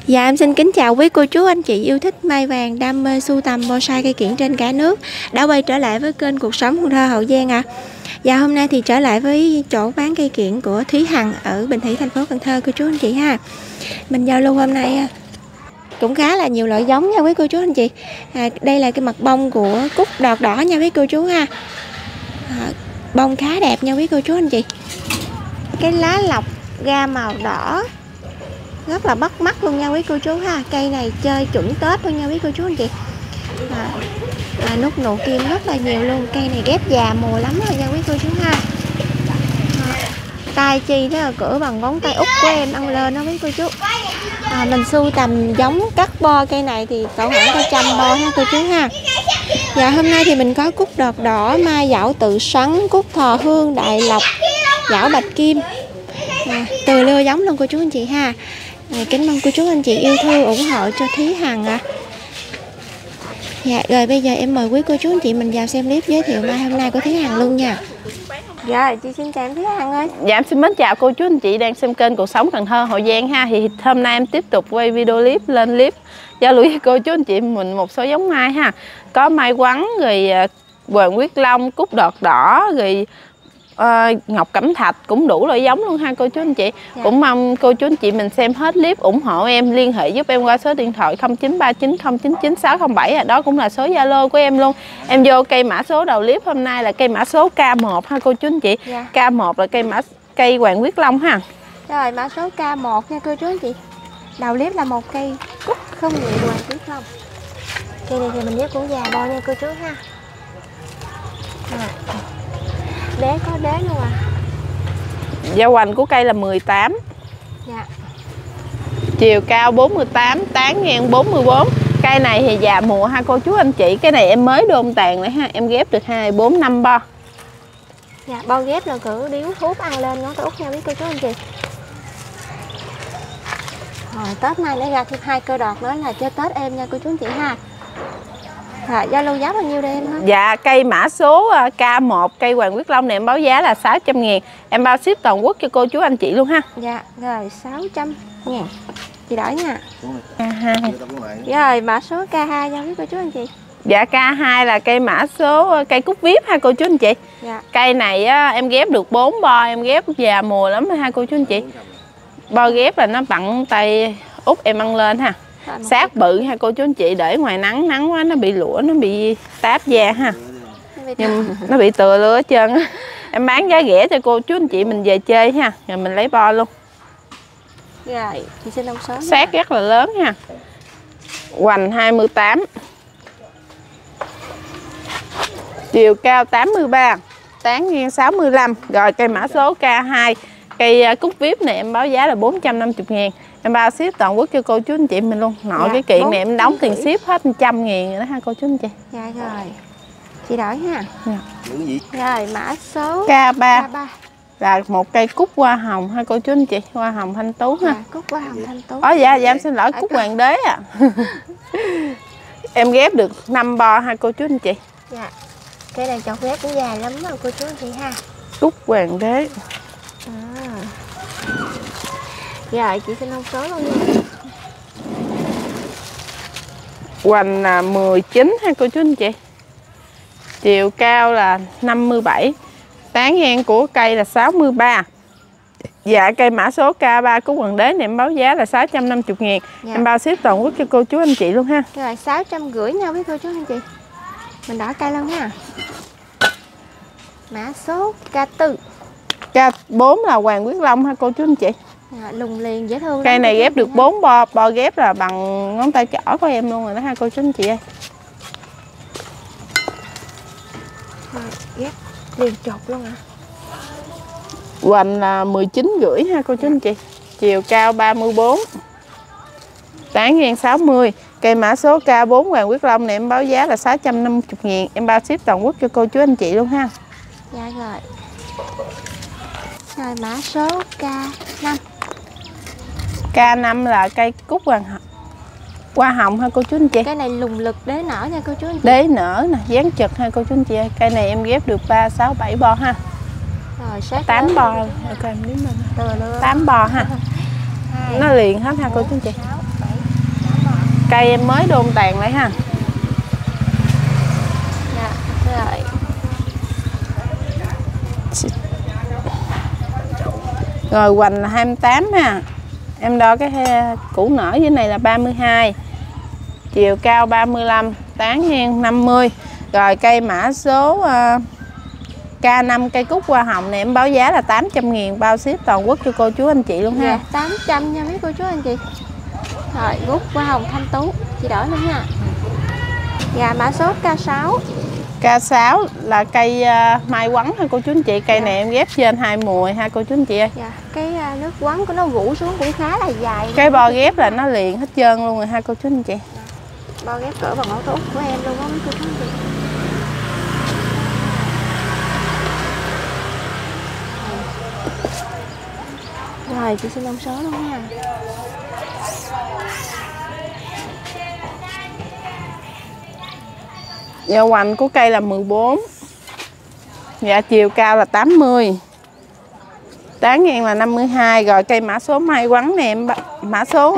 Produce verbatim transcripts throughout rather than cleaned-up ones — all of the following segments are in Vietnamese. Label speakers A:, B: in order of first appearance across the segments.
A: Dạ em xin kính chào quý cô chú anh chị yêu thích mai vàng, đam mê sưu tầm bonsai cây kiểng trên cả nước đã quay trở lại với kênh Cuộc Sống Cần Thơ Hậu Giang ạ. À. Và hôm nay thì trở lại với chỗ bán cây kiểng của Thúy Hằng ở Bình Thủy, thành phố Cần Thơ cô chú anh chị ha. Mình giao lưu hôm nay cũng khá là nhiều loại giống nha quý cô chú anh chị. À, đây là cái mặt bông của cúc đọt đỏ nha quý cô chú ha. À, bông khá đẹp nha quý cô chú anh chị. Cái lá lọc ra màu đỏ rất là bắt mắt luôn nha quý cô chú ha. Cây này chơi chuẩn Tết luôn nha quý cô chú anh chị. À, à, nút nụ kim rất là nhiều luôn. Cây này ghép già mùa lắm rồi nha quý cô chú ha. À, tay chi thế là cỡ bằng ngón tay út của em ăn lên đó quý cô chú. À, mình sưu tầm giống cắt bo cây này thì cỡ khoảng cả trăm bo ha cô chú ha. Dạ hôm nay thì mình có cúc đọt đỏ, mai dảo tự xoắn, cúc thò hương, đại lộc, dảo bạch kim, à, từ lưa giống luôn cô chú anh chị ha. À, kính mong cô chú anh chị yêu thương ủng hộ cho Thúy Hằng ạ. À. Dạ rồi bây giờ em mời quý cô chú anh chị mình vào xem clip giới thiệu mai hôm nay của Thúy Hằng luôn nha. Dạ chị xin chào em Thúy Hằng ơi.
B: Dạ em xin mến chào cô chú anh chị đang xem kênh Cuộc Sống Cần Thơ Hậu Giang ha. Thì hôm nay em tiếp tục quay video clip lên clip giao lưu với cô chú anh chị mình một số giống mai ha. Có mai quắn, rồi Hoàng Quyết Long, cúc đọt đỏ, rồi uh, ngọc cẩm thạch, cũng đủ loại giống luôn ha cô chú anh chị. Dạ. Cũng mong cô chú anh chị mình xem hết clip ủng hộ em, liên hệ giúp em qua số điện thoại không chín ba chín không chín chín sáu không bảy, à, đó cũng là số Zalo của em luôn. Em vô cây mã số đầu clip hôm nay là cây mã số K một ha cô chú anh chị. Dạ. K một là cây mã cây Hoàng Quyết Long ha.
A: Rồi mã số K một nha cô chú anh chị. Đầu clip là một cây cúc không nhụy Hoàng Quyết Long. Cây này thì mình ghép cũng già bo nha cô chú ha. À. Đế có đế luôn à.
B: Giao hoành của cây là mười tám.
A: Dạ.
B: Chiều cao bốn mươi tám, tán ngang bốn mươi bốn. Cây này thì già mùa ha cô chú anh chị. Cái này em mới đôn tàn lại ha. Em ghép được hai, bốn, năm bo.
A: Dạ, bo ghép là cỡ điếu thuốc ăn lên ngón tay út nha quý cô chú anh chị. Rồi Tết này nó ra thêm hai cơ đọt nữa là chơi Tết em nha cô chú anh chị ha. Rồi giao lưu giá bao nhiêu đây em hả?
B: Dạ cây mã số K một cây Hoàng Quyết Long này em báo giá là sáu trăm ngàn. Em bao ship toàn quốc cho cô chú anh chị luôn ha.
A: Dạ rồi sáu trăm ngàn. Chị đổi nha.
B: K hai.
A: Rồi mã số K hai nha quý cô chú anh chị.
B: Dạ K hai là cây mã số cây cúc vip ha cô chú anh chị. Dạ. Cây này á, em ghép được bốn bo, em ghép già mùa lắm ha cô chú anh chị. Bo ghép là nó bằng tay út em ăn lên ha. Sát bự ha cô chú anh chị, để ngoài nắng nắng quá nó bị lũa, nó bị táp da ha. Nhưng nó bị tựa lửa hết trơn á. Em bán giá rẻ cho cô chú anh chị mình về chơi ha, rồi mình lấy bo luôn.
A: Rồi, chị xin ông số.
B: Sát rất là lớn ha. Hoành hai mươi tám. Chiều cao tám mươi ba, tán ngang sáu mươi lăm. Rồi cây mã số K hai cây cúc vip này em báo giá là bốn trăm năm mươi ngàn. Em bao ship toàn quốc cho cô chú anh chị mình luôn. Nội dạ, cái kiện này em đóng tiền ship hết một trăm ngàn rồi đó ha cô chú anh chị.
A: Dạ rồi. Chị đổi ha. Dạ. Rồi mã số
B: K ba. K ba là một cây cúc hoa hồng ha cô chú anh chị. Hoa hồng thanh tú ha.
A: Dạ, cúc hoa hồng thanh tú.
B: Ồ dạ, dạ em xin lỗi, cúc hoàng đế à. Em ghép được năm bo ha cô chú anh chị.
A: Dạ. Cây này chọc ghép cũng dài lắm rồi cô chú anh chị ha.
B: Cúc hoàng đế.
A: À. Rồi chị xin thông số luôn nha.
B: Hoành là mười chín ha cô chú anh chị. Chiều cao là năm mươi bảy, tán ngang của cây là sáu mươi ba. Dạ cây mã số K ba cúc hoàng đế này em báo giá là sáu trăm năm mươi ngàn. Dạ. Em bao ship toàn quốc cho cô chú anh chị luôn ha.
A: Rồi sáu trăm rưỡi nha với cô chú anh chị. Mình đỏ cây luôn ha. Mã số K bốn.
B: K bốn là Hoàng Quyết Long ha cô chú anh chị.
A: À, lùng liền dễ thương.
B: Cây này ghép được bốn bo, bo ghép là bằng ngón tay trỏ của em luôn rồi đó ha cô chú anh chị ơi.
A: À, ghép liền chột luôn hả?
B: Hoành là mười chín rưỡi ha cô chú anh chị. Chiều cao ba mươi bốn, tán ngang sáu mươi. Cây mã số K bốn Hoàng Quyết Long này em báo giá là sáu trăm năm mươi ngàn. Em bao ship toàn quốc cho cô chú anh chị luôn ha.
A: Dạ rồi. Rồi mã số K năm.
B: K năm là cây cúc hoàng hoa hồng ha cô chú anh chị.
A: Cái này lùng lực đế nở nha cô chú anh chị.
B: Đế nở nè, dáng trực ha cô chú anh chị ơi. Cây này em ghép được ba, sáu, bảy bo ha.
A: Rồi sát
B: tám bo. tám bo ha. Nó liền hết ha cô chú anh chị. Cây em mới đôn tàn lại ha.
A: Dạ, rồi.
B: Rồi hoành là hai mươi tám ha. Em đo cái củ nở dưới này là ba mươi hai. Chiều cao ba mươi lăm, tán ngang năm mươi. Rồi cây mã số uh, K năm cây cúc hoa hồng này em báo giá là tám trăm ngàn bao ship toàn quốc cho cô chú anh chị luôn ha.
A: Dạ, tám trăm nha mấy cô chú anh chị. Rồi, cúc hoa hồng thanh tú, chị đổi luôn nha. Dạ, mã số K sáu.
B: K sáu là cây uh, mai quắn ha cô chú anh chị. Cây dạ. này em ghép trên hai mùa ha cô chú anh chị ơi.
A: Dạ, cái uh, nước quắn của nó rũ xuống cũng khá là dài.
B: Cái bo ghép là nó liền hết trơn luôn rồi ha cô chú anh chị.
A: Bo ghép cỡ bằng ổ tốt của em luôn á cô chú anh chị. Rồi, chị xin thông số luôn nha.
B: Dạ, hoành của cây là mười bốn. Dạ, chiều cao là tám mươi. Tán ngang là năm mươi hai. Rồi cây mã số mai quắn này em mã số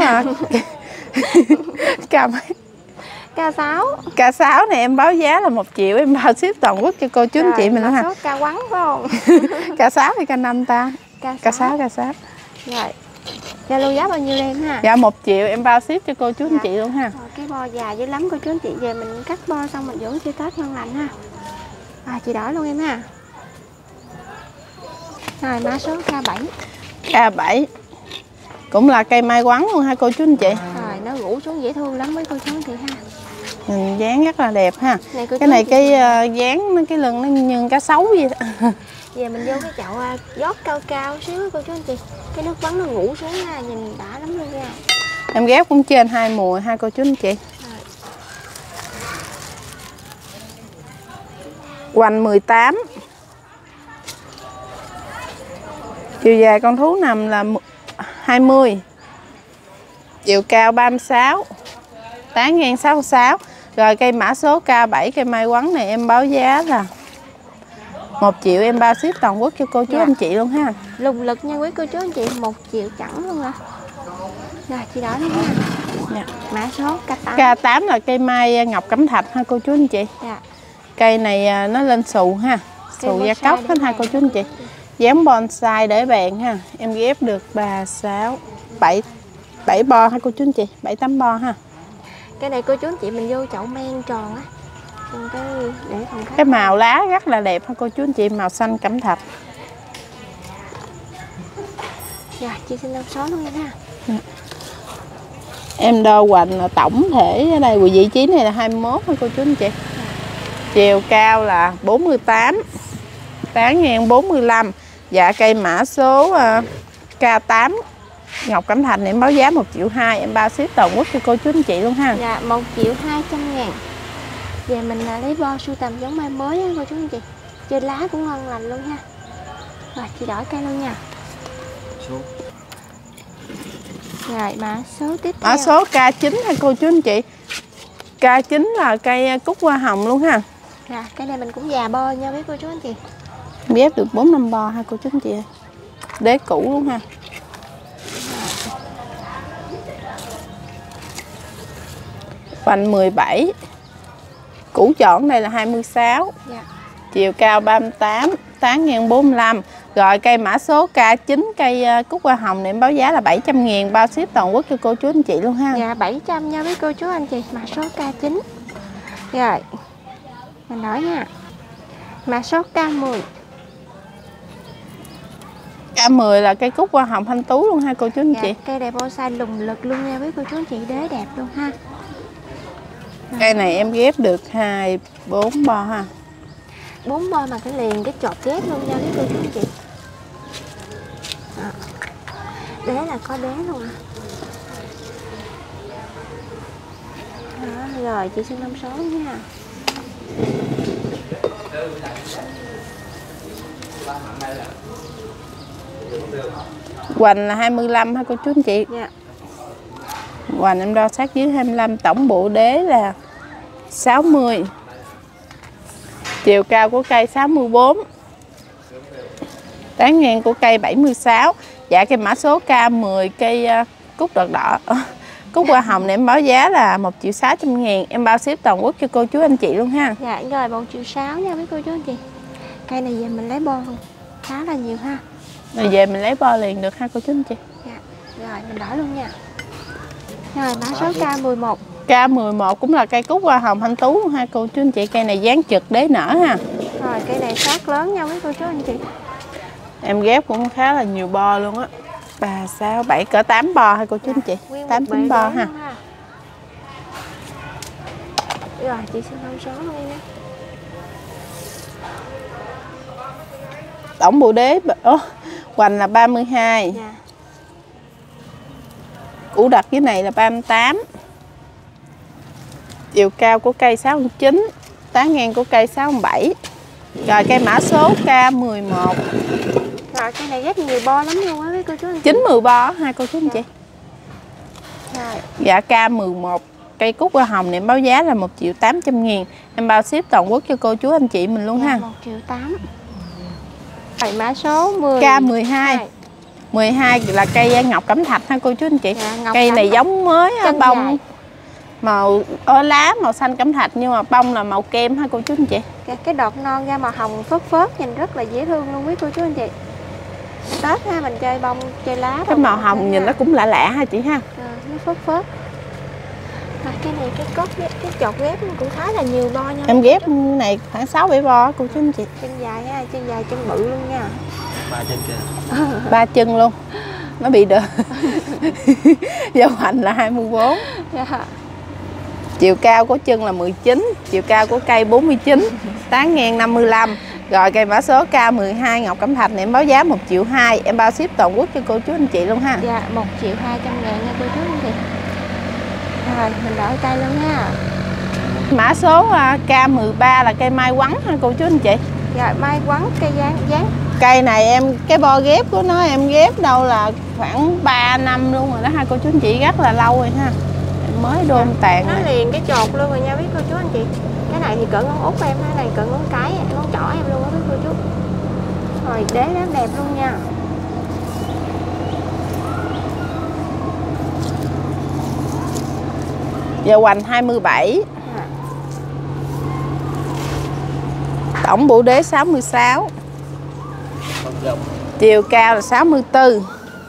B: K
A: K sáu.
B: K sáu này em báo giá là một triệu em bao ship toàn quốc cho cô chú anh chị mình luôn ha.
A: Mã số K quắn phải không?
B: K sáu hay K năm ta?
A: K sáu.
B: K sáu.
A: Rồi. Zalo giá bao nhiêu em ha?
B: Dạ một triệu em bao ship cho cô chú dạ. anh chị luôn ha.
A: Rồi, cái bo dài dữ lắm cô chú anh chị, về mình cắt bo xong mình dưỡng cho Tết ngon lành ha. À, chị đỏ luôn em ha. Rồi mã số K bảy.
B: K bảy cũng là cây mai quắn luôn ha cô chú anh chị.
A: Rồi nó rũ xuống dễ thương lắm với cô chú anh chị ha.
B: Nhìn dáng rất là đẹp ha.
A: Này,
B: cái này cái uh, dáng nó cái lưng nó như cá sấu vậy đó.
A: Về mình vô cái chậu uh, giót cao cao xíu cô chú anh chị. Cái nước bắn nó rũ xuống ha, nhìn đã lắm luôn nha.
B: Em ghép cũng trên hai mùa ha cô chú anh chị. Hoành mười tám. Chiều dài con thú nằm là hai mươi. Chiều cao ba mươi sáu. Tán ngang sáu mươi sáu. Rồi cây mã số K bảy cây mai quắn này em báo giá là một triệu em bao ship toàn quốc cho cô chú dạ. anh chị luôn ha.
A: Lùng lực nha quý cô chú anh chị, một triệu chẳng luôn hả? Rồi chị đỏ luôn nha. Dạ. Mã số K tám.
B: K tám là cây mai ngọc cẩm thạch ha cô chú anh chị. Dạ. Cây này nó lên xù ha. Xù da cốc hết ha cô chú anh chị. Dáng bonsai để bàn ha. Em ghép được ba, sáu, bảy, bảy bo ha cô chú anh chị, bảy tám bo ha.
A: Cái này cô chú anh chị mình vô chậu men tròn á. Cái để phòng khách.
B: Cái màu lá rất là đẹp ha cô chú anh chị, màu xanh cẩm thạch.
A: Dạ, chị xin số luôn em ha.
B: Dạ. Em đo hoành là tổng thể ở đây vị trí này là hai mươi mốt ha cô chú anh chị. Dạ. Chiều cao là bốn mươi tám. Tán ngang bốn mươi lăm. Dạ cây mã số uh, K tám ngọc cẩm thạch này em báo giá một triệu hai em bao ship toàn quốc cho cô chú anh chị luôn ha.
A: Dạ một triệu hai trăm ngàn. Về mình là lấy bo sưu tầm giống mai mới á cô chú anh chị. Trên lá cũng ngon lành luôn ha. Rồi chị đổi cây luôn nha. Số. Rồi mã số tiếp theo.
B: Mã số K chín ha cô chú anh chị. K chín là cây cúc hoa hồng luôn ha.
A: Dạ, cái này mình cũng già bo nha với cô chú anh chị.
B: Ghép được bốn năm bo ha cô chú anh chị ơi. Đế cũ luôn ha. Hoành mười bảy. Củ chọn này là hai mươi sáu. Dạ. Chiều cao ba mươi tám, tán ngang bốn mươi lăm. Rồi cây mã số K chín cây cúc hoa hồng này em báo giá là bảy trăm ngàn bao ship toàn quốc cho cô chú anh chị luôn ha.
A: Dạ bảy trăm nha với cô chú anh chị, mã số K chín. Rồi. Mình đổi nha. Mã số K mười.
B: K mười là cây cúc hoa hồng thanh tú luôn ha cô chú anh dạ, chị.
A: Cây này bonsai lùng lực luôn nha với cô chú anh chị, đế đẹp luôn ha. Rồi.
B: Cây này em ghép được hai, bốn bo ha.
A: bốn bo mà cái liền cái chọt ghép luôn nha với cô chú anh chị. À. Đế là có đế luôn à. Đó, rồi chị xin năm số nha.
B: Hoành là hai mươi lăm ha cô chú anh chị. Dạ. Hoành em đo sát dưới hai mươi lăm, tổng bộ đế là sáu mươi. Chiều cao của cây sáu mươi bốn. Tán ngang của cây bảy mươi sáu. Dạ cây mã số K mười cây cúc đọt đỏ. Cúc hoa hồng này em báo giá là một triệu sáu trăm ngàn. Em bao ship toàn quốc cho cô chú anh chị luôn ha.
A: Dạ rồi một triệu sáu nha với cô chú anh chị. Cây này về mình lấy bo luôn, khá là nhiều ha.
B: Rồi về mình lấy bo liền được ha cô chú anh chị.
A: Dạ. Rồi mình đổi luôn nha. Rồi mã số K mười một.
B: K mười một cũng là cây cúc hoa hồng thanh tú ha cô chú anh chị. Cây này dáng trực đế nở ha.
A: Rồi cây này phát lớn nha với cô chú anh chị.
B: Em ghép cũng khá là nhiều bo luôn á. Ba, sáu, bảy, cỡ tám bo ha cô chú anh chị. tám chín bo ha.
A: ha. Rồi chị xin thông số luôn em.
B: Tổng bộ đế oh, hoành là ba mươi hai.
A: Dạ.
B: Củ đặt dưới này là ba mươi tám. Chiều cao của cây sáu mươi chín. Tán ngang của cây sáu mươi bảy. Rồi cây mã số K mười một.
A: Rồi cây này rất nhiều bo lắm luôn á với cô chú anh chị.
B: chín mươi bo ha cô chú anh chị.
A: Rồi.
B: Dạ K mười một. Cây cúc hoa hồng này em báo giá là một triệu tám trăm ngàn. Em bao ship toàn quốc cho cô chú anh chị mình luôn
A: Dạ,
B: ha.
A: một triệu tám. Rồi mã số mười.
B: K mười hai. mười hai là cây ngọc cẩm thạch ha cô chú anh chị.
A: Dạ,
B: cây này
A: thạch.
B: giống mới
A: Chân
B: bông
A: dài.
B: màu ó lá màu xanh cẩm thạch nhưng mà bông là màu kem ha cô chú anh chị.
A: Cái đọt non ra màu hồng phớt phớt nhìn rất là dễ thương luôn quý cô chú anh chị. Tết ha mình chơi bông chơi lá.
B: Cái màu hồng nhìn nó cũng lạ lạ ha chị ha.
A: À, nó phớt phớt. À, cái này cái cốt cái chọt ghép cũng khá là nhiều bo nha.
B: Em ghép này khoảng sáu bảy bo cô chú anh chị.
A: Chân dài ha, chân dài chân bự luôn nha.
C: Ba chân kìa.
B: Ba chân luôn. Nó bị đờ. Dao hoành là hai mươi bốn.
A: Yeah.
B: Chiều cao của chân là mười chín, chiều cao của cây bốn mươi chín, tán ngang năm mươi lăm. Rồi cây mã số K mười hai ngọc cẩm thạch này em báo giá một triệu hai. Em bao ship toàn quốc cho cô chú anh chị luôn ha.
A: Dạ, một triệu hai trăm ngàn nha cô chú anh chị. Rồi, mình đổi cây luôn ha.
B: Mã số K mười ba là cây mai quắn ha cô chú anh chị.
A: Dạ, mai quắn cây dáng dáng.
B: Cây này em cái bo ghép của nó em ghép đâu là khoảng ba năm luôn rồi đó ha cô chú anh chị, rất là lâu rồi ha. Em mới đôn tàn
A: nó
B: này.
A: liền cái chột luôn rồi nha biết cô chú anh chị. Cái này thì cỡ ngón út em, cái này cỡ ngón cái ngón trỏ em luôn á biết cô chú. Rồi đế rất đẹp luôn nha.
B: Giờ hoành hai mươi bảy.
A: À.
B: Tổng bộ đế sáu mươi sáu. Chiều cao là sáu mươi tư.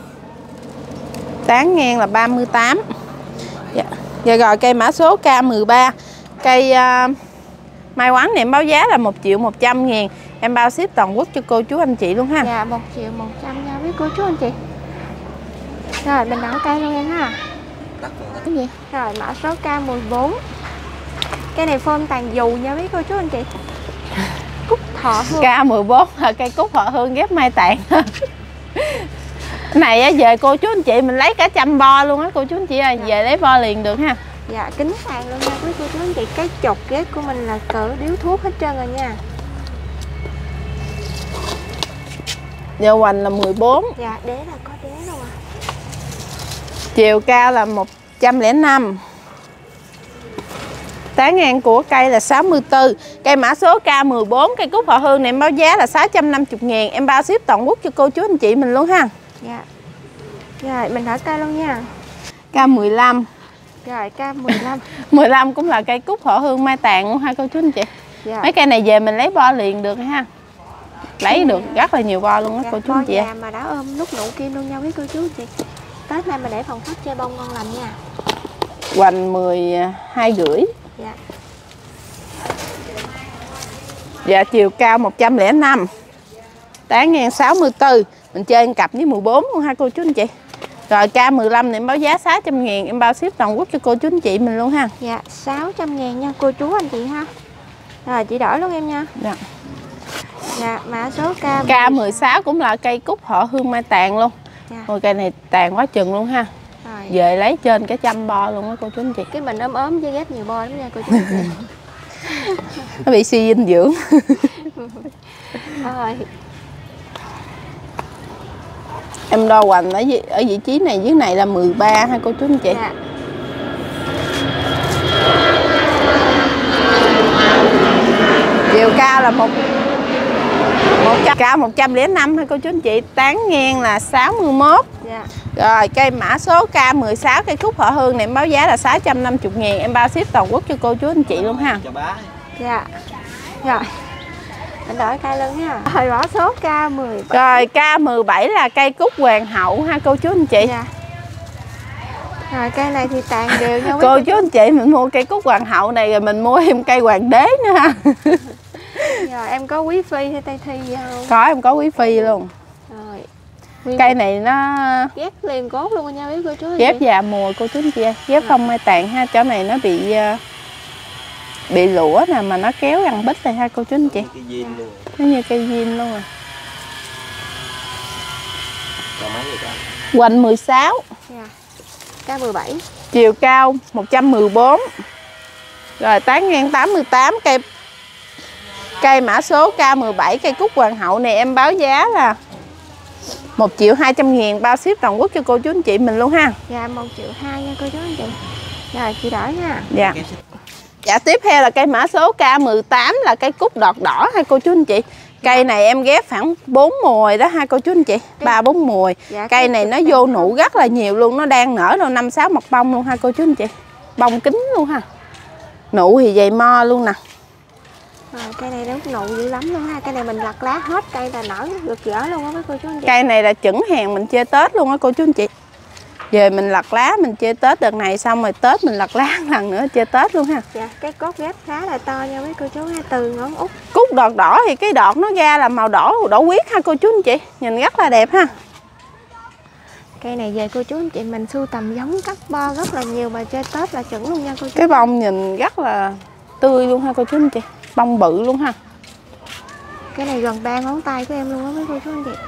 B: Tán ngang là ba mươi tám. Dạ. Giờ rồi cây mã số K mười ba. Cây uh, mai quán này em báo giá là một triệu một trăm ngàn. Em bao ship toàn quốc cho cô chú anh chị luôn ha.
A: Dạ, một triệu một trăm nha với cô chú anh chị. Rồi mình đổi cây luôn em ha.
B: Cái gì?
A: Rồi mã số K mười bốn. Cây này phơm tàn dù nha với cô chú anh chị. Cúc thọ hương.
B: K mười bốn là cây cúc họ hương ghép mai tàn. Cái này á, về cô chú anh chị mình lấy cả trăm bo luôn á cô chú anh chị ơi. Về lấy bo liền được ha.
A: Dạ, kính sàn luôn nha quý cô chú anh chị. Cái chột ghép của mình là cỡ điếu thuốc hết trơn rồi nha.
B: Giờ hoành là mười bốn.
A: Dạ, đế là có đế luôn à.
B: Chiều cao là một trăm lẻ năm. Tán ngang của cây là sáu mươi tư. Cây mã số K mười bốn. Cây cúc họ hương này em báo giá là sáu trăm năm mươi ngàn. Em bao ship toàn quốc cho cô chú anh chị mình luôn ha.
A: Dạ. Rồi mình đổi cây luôn nha.
B: K mười lăm.
A: Rồi K mười lăm.
B: mười lăm cũng là cây cúc họ hương mai tàn luôn ha cô chú anh chị.
A: Dạ.
B: Mấy cây này về mình lấy bo liền được ha. Lấy được rất là nhiều bo luôn á
A: Dạ,
B: cô chú anh chị.
A: Bo già mà đã ôm nút nụ kim luôn nha quý cô chú anh chị. Tết nay mình để phòng khách chơi bông ngon lành nha.
B: Hoành mười hai rưỡi.
A: Dạ.
B: Dạ chiều cao một trăm lẻ năm. Tán ngang sáu mươi tư. Mình chơi một cặp với mười bốn luôn ha cô chú anh chị. Rồi K mười lăm này em báo giá sáu trăm ngàn. Em bao ship toàn quốc cho cô chú anh chị mình luôn ha.
A: Dạ, sáu trăm ngàn nha cô chú anh chị ha. Rồi chị đổi luôn em nha.
B: Dạ.
A: Dạ, mã số K
B: K mười sáu cũng là cây cúc họ hương mai tàn luôn.
A: Dạ.
B: Ôi cây này tàn quá chừng luôn ha.
A: Rồi.
B: Về lấy trên cái trăm bo luôn á cô chú anh chị.
A: Cái mình ốm ốm với ghép nhiều bo lắm nha cô chú anh chị.
B: Nó bị suy dinh dưỡng.
A: Rồi.
B: Em đo hoành ở, ở vị trí này dưới này là mười ba ha cô chú anh chị.
A: Dạ.
B: Chiều cao là một một cao một trăm lẻ năm ha cô chú anh chị. Tán ngang là sáu mươi mốt.
A: Dạ.
B: Rồi cây mã số K mười sáu cây cúc họ Hương này em báo giá là sáu trăm năm mươi ngàn. Em bao ship toàn quốc cho cô chú anh chị luôn ha.
C: Chào bá.
A: Dạ. Rồi. Anh đổi cây lưng ha. Rồi mã số K mười bảy.
B: Rồi K mười bảy là cây cúc hoàng hậu ha cô chú anh chị.
A: Dạ. Rồi cây này thì tàn đều nhau.
B: Cô chú anh chị mình mua cây cúc hoàng hậu này rồi mình mua thêm cây hoàng đế nữa ha.
A: Rồi em có quý phi hay tây thi gì không?
B: Có, em có quý phi luôn.
A: Rồi.
B: Cây này nó
A: ghép liền cốt luôn nha biết cô chú anh
B: ghép
A: chị.
B: già mùa cô chú anh chị. Ghép không mai tàn ha, chỗ này nó bị bị lũa nè mà nó kéo răng bít này ha cô chú anh chị.
C: Cái zin luôn.
B: Nó như cây zin luôn à.
C: Chào mấy người ta.
B: Hoành mười sáu.
A: Dạ. K mười bảy.
B: Chiều cao một trăm mười bốn. Rồi tán ngang tám mươi tám. Cây cây mã số K mười bảy cây cúc hoàng hậu này em báo giá là một triệu hai trăm ngàn bao ship toàn quốc cho cô chú anh chị mình luôn ha.
A: Dạ một triệu hai nha cô chú anh chị. Rồi chị đổi nha.
B: Dạ. Dạ tiếp theo là cây mã số K mười tám là cây cúc đọt đỏ ha cô chú anh chị. Cây này em ghép khoảng bốn mùi đó ha cô chú anh chị. ba bốn mùi.
A: Dạ,
B: cây này nó vô nụ rất là nhiều luôn, nó đang nở đâu năm sáu mặt bông luôn ha cô chú anh chị. Bông kính luôn ha. Nụ thì dày mo luôn nè.
A: Rồi cây này nó nụ dữ lắm luôn ha. Cây này mình lặt lá hết cây là nở được rỡ luôn á với cô chú anh chị.
B: Cây này là chuẩn hàng mình chơi Tết luôn á cô chú anh chị. Về mình lặt lá mình chơi Tết đợt này xong rồi Tết mình lặt lá một lần nữa chơi Tết luôn ha.
A: Dạ cái cốt ghép khá là to nha với cô chú ha, từ ngón út.
B: Cúc đọt đỏ thì cái đọt nó ra là màu đỏ đỏ huyết ha cô chú anh chị. Nhìn rất là đẹp ha.
A: Cây này về cô chú anh chị mình sưu tầm giống cắt bo rất là nhiều mà chơi Tết là chuẩn luôn nha cô chú.
B: Cái bông nhìn rất là tươi luôn ha cô chú anh chị. Bông bự luôn ha.
A: Cái này gần ba ngón tay của em luôn á với cô chú anh chị.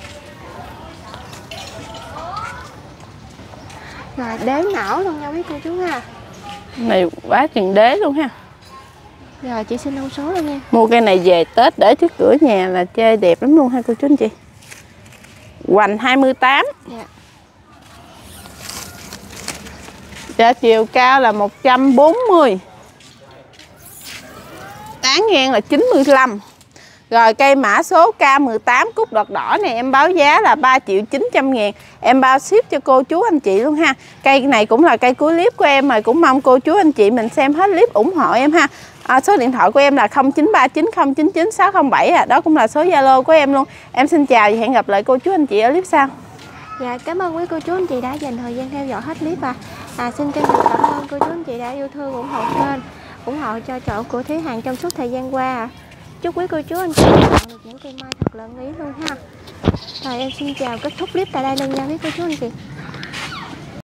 A: Rồi đế nở luôn nha quý cô chú ha.
B: Này quá chừng đế luôn ha.
A: Rồi chị xin thông số luôn nha.
B: Mua cây này về Tết để trước cửa nhà là chơi đẹp lắm luôn ha cô chú anh chị. Hoành hai mươi tám.
A: Dạ.
B: Dạ chiều cao là một trăm bốn mươi. Tán ngang là chín mươi lăm. Rồi cây mã số K mười tám cúc đọt đỏ này em báo giá là ba triệu chín trăm ngàn. Em bao ship cho cô chú anh chị luôn ha. Cây này cũng là cây cuối clip của em rồi. Cũng mong cô chú anh chị mình xem hết clip ủng hộ em ha. À, số điện thoại của em là không chín ba chín không chín chín sáu không bảy à. Đó cũng là số Zalo của em luôn. Em xin chào và hẹn gặp lại cô chú anh chị ở clip sau.
A: Dạ cảm ơn quý cô chú anh chị đã dành thời gian theo dõi hết clip à. À xin chân thành cảm ơn cô chú anh chị đã yêu thương ủng hộ kênh, ủng hộ cho chỗ của Thúy Hằng trong suốt thời gian qua à. Chúc quý cô chú anh chị chọn được những cây mai thật lớn ý luôn ha. Rồi em xin chào kết thúc clip tại đây luôn nha quý cô chú anh chị.